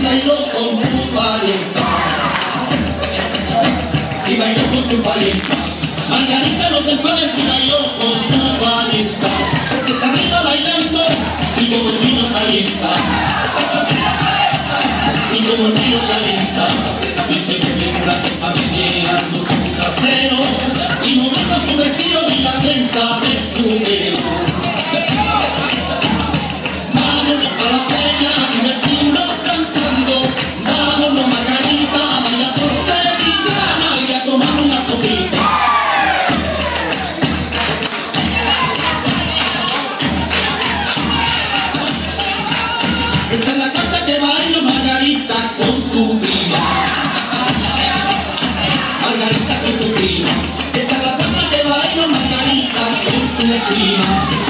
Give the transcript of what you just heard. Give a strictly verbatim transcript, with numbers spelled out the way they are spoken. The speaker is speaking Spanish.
bailó con tu parienta, si bailó con tu parienta. Margarita, no te enfades si bailó con tu parienta, porque está arriba bailando y como el vino calienta, y como el vino calienta. Dice que me la jefa meneando su trasero y moviendo su vestido y la trenza de su pelo. Vámonos a la peña a divertirnos cantando, vámonos Margarita a bailar por sevillana y a tomar una copita. Esta es la carta que bailo Margarita con tu prima. Margarita con tu prima. Esta es la carta que bailo Margarita con tu prima.